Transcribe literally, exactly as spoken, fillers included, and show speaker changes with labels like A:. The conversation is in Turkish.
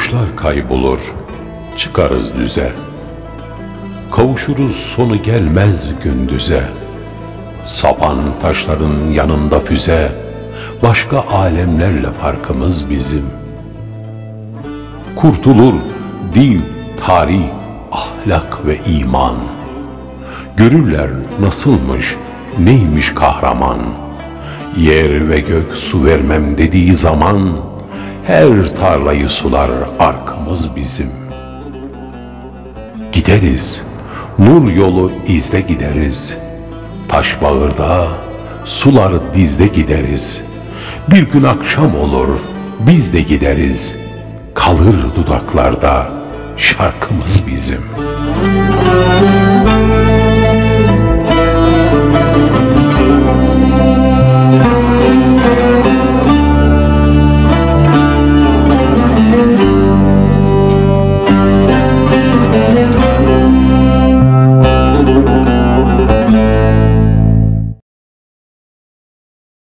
A: Kuşlar kaybolur, çıkarız düze. Kavuşuruz sonu gelmez gündüze. Sapan taşların yanında füze, başka alemlerle farkımız bizim. Kurtulur din, tarih, ahlak ve iman. Görürler nasılmış, neymiş kahraman. Yer ve gök su vermem dediği zaman, her tarlayı sular arkamız bizim. Gideriz, nur yolu izde gideriz. Taş bağırda, sular dizde gideriz. Bir gün akşam olur, biz de gideriz. Kalır dudaklarda şarkımız bizim.